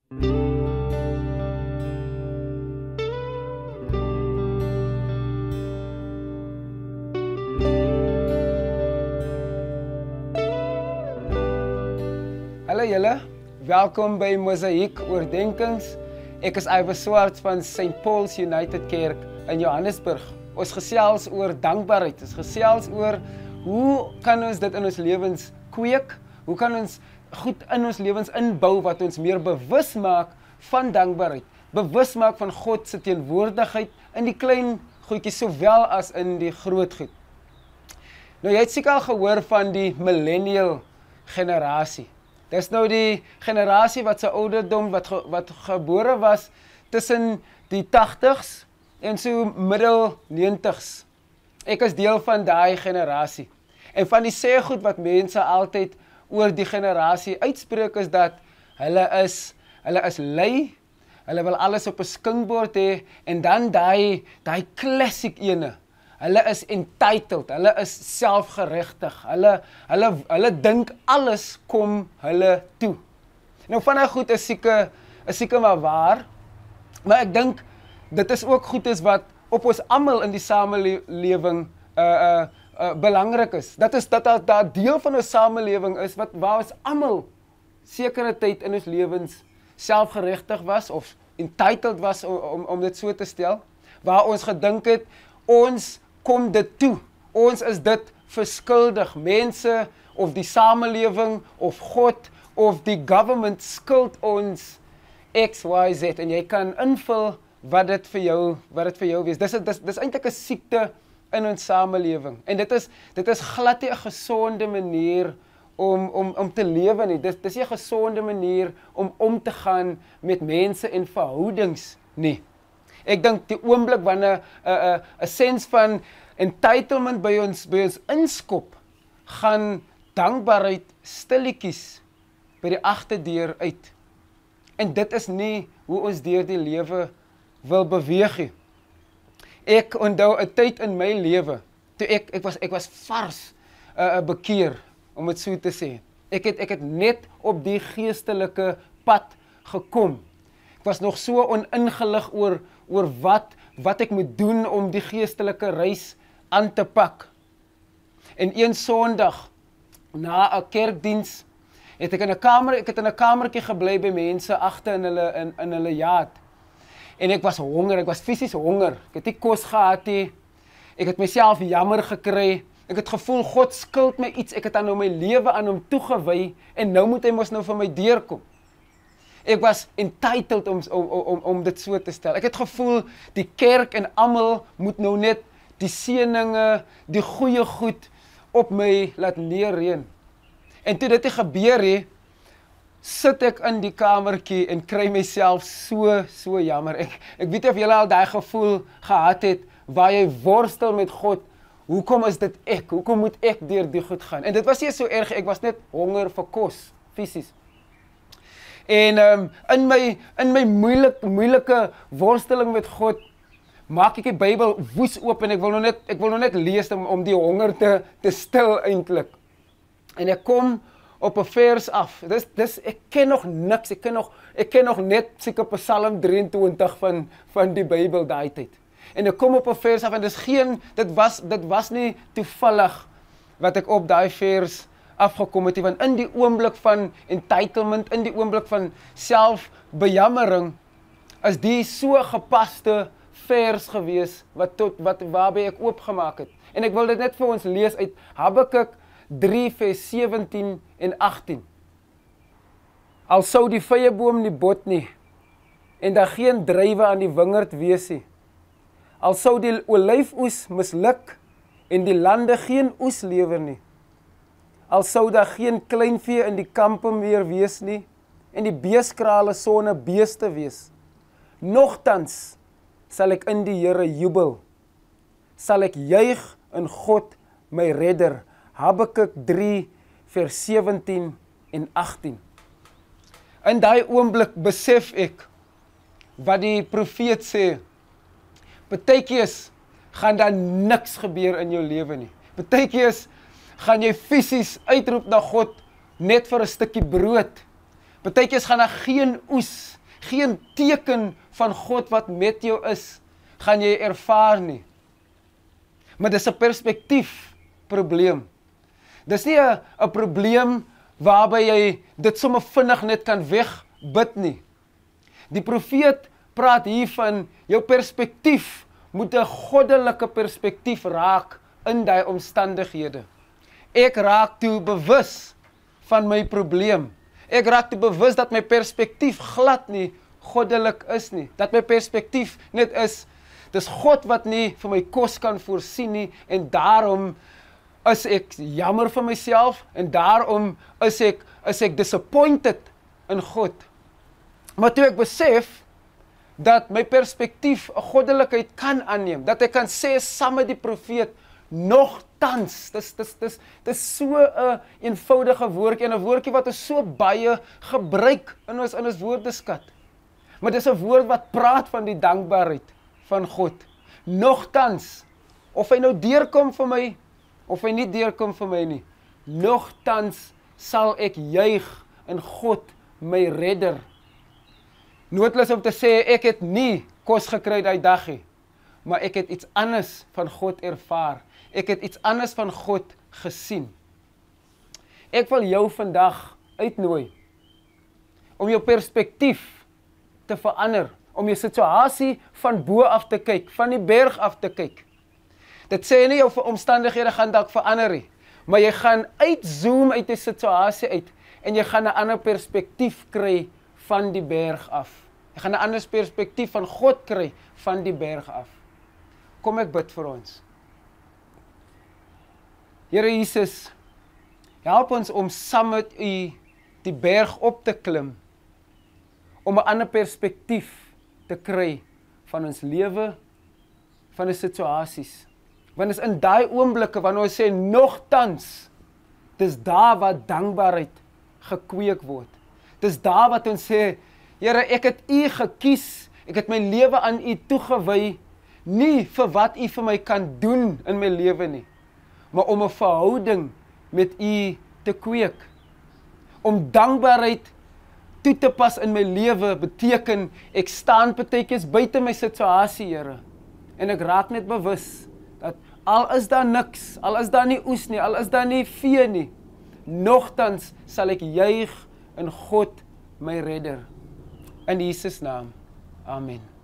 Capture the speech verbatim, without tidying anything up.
Hallo julle, welkom by Mosaïek Oordenkings. Ek is Iver Swarts van Saint Paul's United Kerk in Johannesburg. Ons gesels oor dankbaarheid. Ons gesels oor hoe kan ons dit in ons lewens kweek? Hoe kan ons goed in ons lewens inbou wat ons meer bewus maak van dankbaarheid? Bewus maak van God se teenwoordigheid in die klein goedjies sowel as in die groot goed. Nou jy het seker al gehoor van die millennial generasie. Dis nou die generasie wat se ouderdom wat ge, wat gebore was tussen die tagtigs en so middel neuntigs. Ek is deel van daai generasie. En van die sê goed wat mense altyd oor die generasie uitspreek is dat hulle is hulle is lui, hulle wil alles op 'n skinkbord hê en dan daai daai klassiek ene. Hulle is entitled, hulle is selfgeregtig, hulle, hulle, hulle dink alles kom hulle toe. Nou van die goed is seker, is seker maar waar, maar ek dink, dit is ook goed is wat op ons almal in die samelewing uh, uh, uh, belangrik is. Dat is dat daar deel van ons samelewing is, wat, waar ons almal sekere tyd in ons lewens selfgeregtig was, of entitled was, om, om, om dit so te stel, waar ons gedink het, ons kom dit toe. Ons is dit verskuldig. Mense of die samelewing of God of die government skuld ons X Y Z en jy kan invul wat dit vir jou wat dit vir jou wees. Dis dis dis eintlik 'n siekte in ons samelewing. En dit is dit is glad nie 'n gesonde manier om om om te lewe nie. Dis dis nie 'n gesonde manier om om te gaan met mense en verhoudings nie. Ek dink die oomblik wanneer 'n 'n 'n sens van entitlement by ons by ons inskop, gaan dankbaarheid stilletjies by die agterdeur uit. En dit is nie hoe ons deur die lewe wil beweeg nie. Ek onthou 'n tyd in my lewe toe ek ek was ek was vars 'n uh, bekeer, om dit so te sê. Ek het ek het net op die geestelike pad gekom. Ek was nog so oningelig oor oor wat, wat ek moet doen om die geestelike reis aan te pak. En een Sondag, na 'n kerkdiens, het ek in 'n kamer, ek het in 'n kamertjie gebly by mense agter in hulle, in, in hulle jaat. En ek was honger, ek was fisies honger. Ek het nie kos gehad nie. Ek het myself jammer gekry. Ek het gevoel, God skuld my iets, ek het aan nou my lewe aan hom toegewy, en nou moet hy mos nou vir my deurkom. Ek was entitled om, om, om, om dit so te stel. Ek het gevoel, die kerk en almal moet nou net die seëninge, die goeie goed op my laat neerreën. En toe dit gebeur het, sit ek in die kamertjie en kry myself so, so jammer. Ek, ek weet nie of julle al daai gevoel gehad het, waar jy worstel met God, hoekom is dit ek? Hoekom moet ek deur die goed gaan? En dit was nie so erg, ek was net honger vir kos, fisies. En um, in my, in my moeilik, moeilike worsteling met God, maak ek die Bybel woes oop en ek wil nou net, ek wil nou net lees om, om die honger te, te stil eintlik. En ek kom op 'n vers af. Dis, dis, ek ken nog niks, ek ken nog, ek ken nog net seker Psalm drieëntwintig van, van die Bybel daai tyd. En ek kom op 'n vers af en dis geen, dit was, dit was nie toevallig wat ek op daai vers afgekom het, want in die oomblik van entitlement, in die oomblik van selfbejammering, is die so gepaste vers gewees, wat tot, wat, waarby ek oopgemaak het. En ek wil dit net vir ons lees uit Habakuk drie vers sewentien en agtien. Al sou die vyeboom nie bot nie, en daar geen druiwe aan die wingerd wees nie, al sou die olyfoes misluk, en die lande geen oes lewer nie, al sou daar geen kleinvee in die kampe meer wees nie, en die beeskrale sonne beeste wees. Nogtans sal ek in die Here jubel, sal ek juig in God my redder. Habakuk drie vers sewentien en agtien. In daai oomblik besef ek wat die profeet sê. Partykeer gaan daar niks gebeur in jou lewe nie. Partykeer gaan jy fisies uitroep na God net vir 'n stukkie brood. Partykeer gaan daar geen oes geen teken van God wat met jou is, gaan jy ervaar nie. Maar dis 'n perspektief probleem. Dis nie 'n 'n probleem waarby jy dit sommer vinnig net kan wegbid nie. Die profeet praat hier van jou perspektief moet 'n goddelike perspektief raak in daai omstandighede. Ek raak toe bewus van my probleem. Ek raak toe bewus dat my perspektief glad nie goddelik is nie. Dat my perspektief net is, dis God wat nie vir my kos kan voorsien nie en daarom is ek jammer vir myself en daarom is ek is ek disappointed in God. Maar toe ek besef dat my perspektief 'n goddelikheid kan aanneem, dat ek kan sê saam met die profeet, nogtans, dis dis dis dis so 'n eenvoudige woordjie en 'n woordjie wat ons so baie gebruik in ons in ons woordeskat. Maar dis 'n woord wat praat van die dankbaarheid van God. Nogtans, of hy nou deurkom vir my of hy nie deurkom vir my nie, nogtans sal ek juig in God, my redder. Noodloos om te sê ek het nie kos gekry daai dag nie, maar ek het iets anders van God ervaar. Ek het iets anders van God gesien. Ek wil jou vandag uitnooi om jou perspektief te verander, om jou situasie van bo af te kyk, van die berg af te kyk. Dit sê nie jou omstandighede gaan dalk verander nie, maar jy gaan uitzoom uit die situasie uit en jy gaan 'n ander perspektief kry van die berg af. Jy gaan 'n ander perspektief van God kry van die berg af. Kom ek bid vir ons. Here Jesus, help ons om saam met U die berg op te klim, om 'n ander perspektief te kry van ons lewe, van die situasies. Want is in daai oomblikke wanneer ons sê nogtans, dis daar wat dankbaarheid gekweek word. Dis daar wat ons sê, Here, ek het U gekies, ek het my lewe aan U toegewy, nie vir wat U vir my kan doen in my lewe nie, maar om 'n verhouding met U te kweek. Om dankbaarheid toe te pas in my lewe beteken, ek staan partykeers buite my situasie, Here, en ek raak net bewus, dat al is daar niks, al is daar nie oes nie, al is daar nie vee nie, nogtans sal ek juig in God, my redder. In Jesus naam, amen.